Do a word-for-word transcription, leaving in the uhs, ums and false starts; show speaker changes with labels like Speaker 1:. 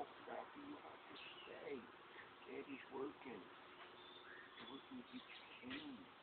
Speaker 1: Rocky, you have to stay. Daddy's working. He's working to get you clean.